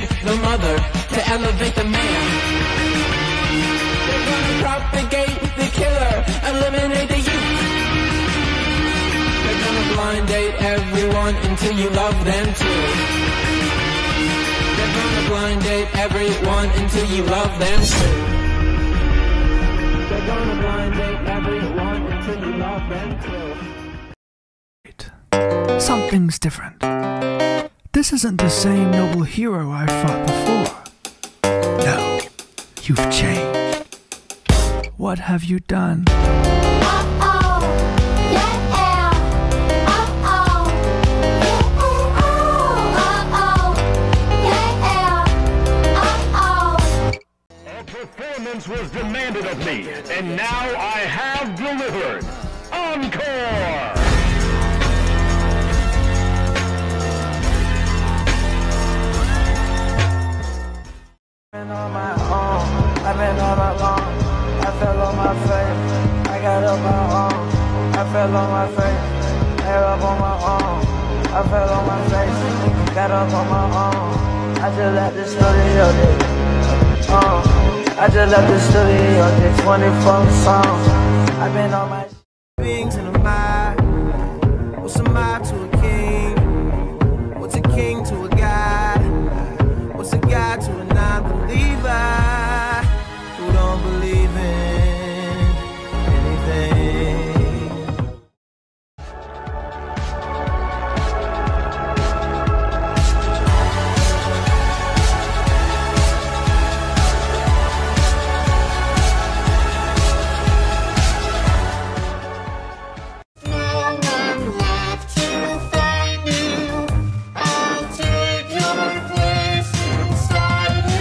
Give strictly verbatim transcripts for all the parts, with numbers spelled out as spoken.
the mother, to elevate the man. They're gonna propagate the killer, eliminate the youth. They're gonna blind date everyone until you love them too. They're gonna blind date everyone until you love them too. They're gonna blind date everyone until you love them too. Something's different. This isn't the same noble hero I fought before. No, you've changed. What have you done? Uh-oh, yeah, uh-oh, yeah, uh-oh, yeah, uh-oh. A performance was demanded of me, and now I have delivered. Encore! On my own, I've been all alone. I fell on my face, I got up my own. I fell on my face, got up on my own. I fell on my face, got up on my own. I just left the studio, uh, I just left the studio, did twenty-four songs. I've been on my things in the mind. What's a mob to a king? What's a king to a god? What's a god to a non-believer who don't believe in anything? No one left to find you. I'll take your place inside you.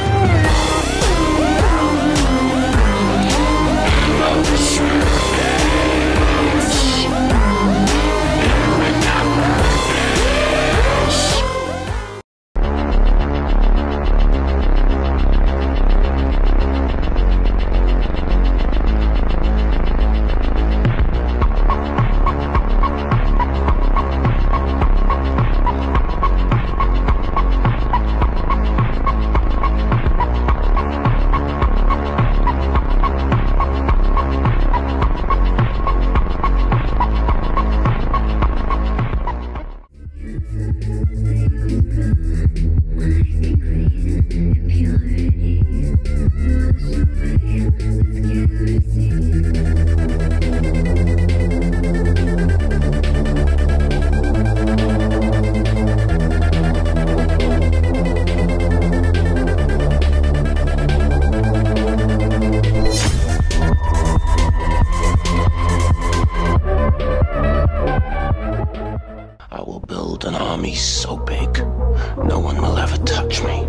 I will build an army so big, no one will ever touch me.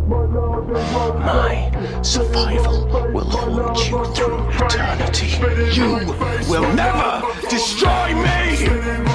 My survival will haunt you through eternity. You will never destroy me!